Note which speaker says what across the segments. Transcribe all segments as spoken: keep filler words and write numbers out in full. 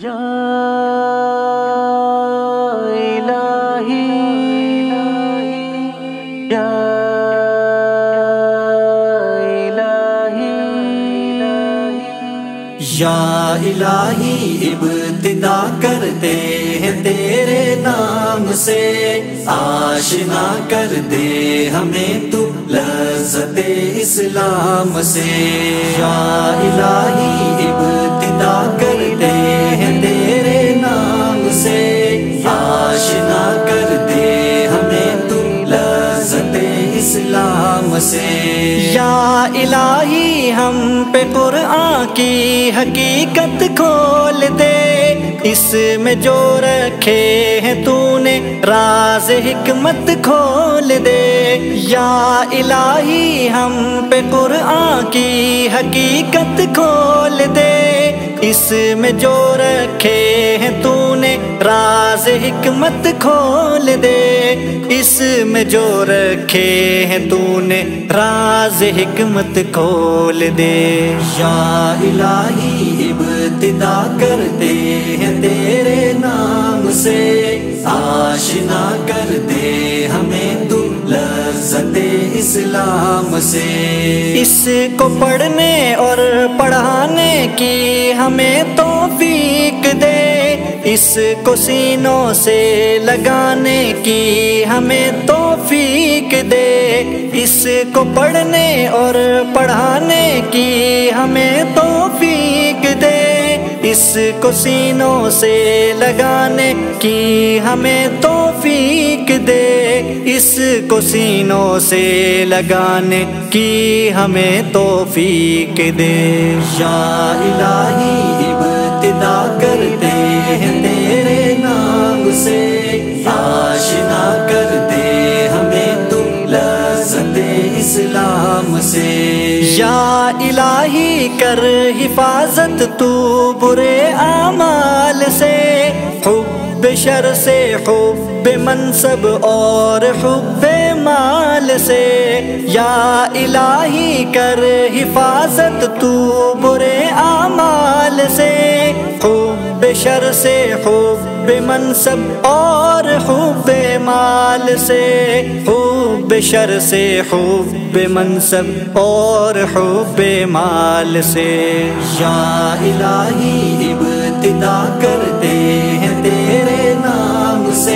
Speaker 1: یا الہی یا
Speaker 2: یا الہی ابتدا کرتے ہیں تیرے نام سے، آشنا کر دے ہمیں تو لذت اسلام سے۔ یا الہی ابتدا کرتے ہیں تیرے نام سے، آشنا کر دے ہمیں تو لذت اسلام سے۔
Speaker 3: یا الہی ہم پہ قرآن کی حقیقت کھول دے، اس میں جو رکھے ہیں تو نے راز حکمت کھول دے۔ یا الہی ہم پہ قرآن کی حقیقت کھول دے، اس میں جو رکھے ہیں تو نے راز حکمت کھول دے، اس میں جو رکھے ہیں تو نے راز حکمت کھول دے۔
Speaker 2: یا الہی ابتدا کرتے ہیں تیرے نام سے، آشنا کر دے ہمیں تو لذت اسلام سے۔
Speaker 3: اس کو پڑھنے اور پڑھانے کی ہمیں توفیق دے، اس کو سینوں سے لگانے کی ہمیں توفیق دے، اس کو پڑھنے اور پڑھانے کی ہمیں توفیق دے، اس کو سینوں سے لگانے کی ہمیں توفیق دے، اس کو سینوں سے لگانے کی ہمیں توفیق دے۔
Speaker 2: یا الہی ابتدا کرتے ہیں تیرے نام سے، آشنا کر دے ہمیں تو لذت اسلام سے۔
Speaker 3: یا الہی کر حفاظت تو برے اعمال سے، حب شر سے، حب منصب اور حب مال سے۔ یا الہی کر حفاظت تو برے اعمال سے، حب شر سے، حب منصب اور حب مال سے، حب شر سے، حب منصب اور حب مال سے۔
Speaker 2: یا الہی ابتدا کرتے ہیں تیرے نام سے،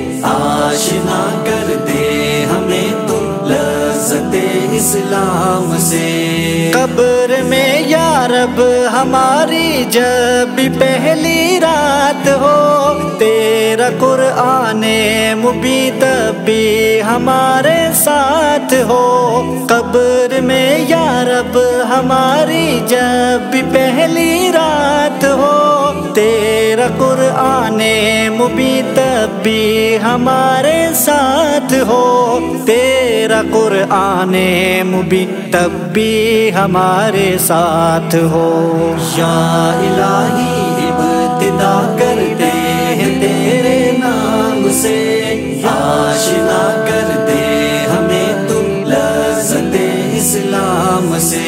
Speaker 2: آشنا کر دے ہمیں تو لذت اسلام سے۔
Speaker 3: قبر میں یا رب ہماری جب بھی پہلی رات ہو، تیرا قرآن مبین تب بھی ہمارے ساتھ ہو۔ قبر میں یا رب ہماری جب بھی پہلی رات ہو، تیرا قرآن مبین تب بھی ہمارے ساتھ ہو، تیرا قرآن مبین تب بھی ہمارے ساتھ ہو۔
Speaker 2: یا الہی ابتدا کرتے ہیں تیرے نام سے، آشنا کر دے ہمیں تو لذت اسلام سے۔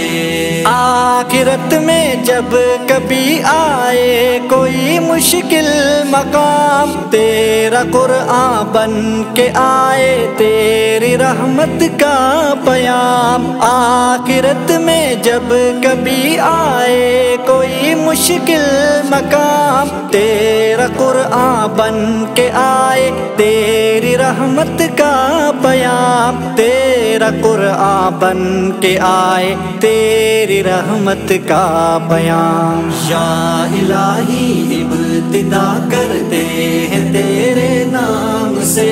Speaker 3: آخرت میں جب کبھی آئے کوئی مشکل مقام، تیرا قرآن بن کے آئے تیری رحمت کا پیام۔ آخرت میں جب کبھی آئے کوئی مشکل مقام، تیرا قرآن بن کے آئے تیری رحمت کا پیام، تیرا قرآن بن کے آئے تیری رحمت کا بیان۔
Speaker 2: یا الہی ابتدا کرتے ہیں تیرے نام سے،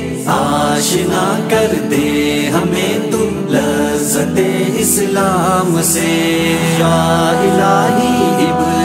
Speaker 2: آشنا کر دے ہمیں تو لذت اسلام سے۔ یا الہی ابتدا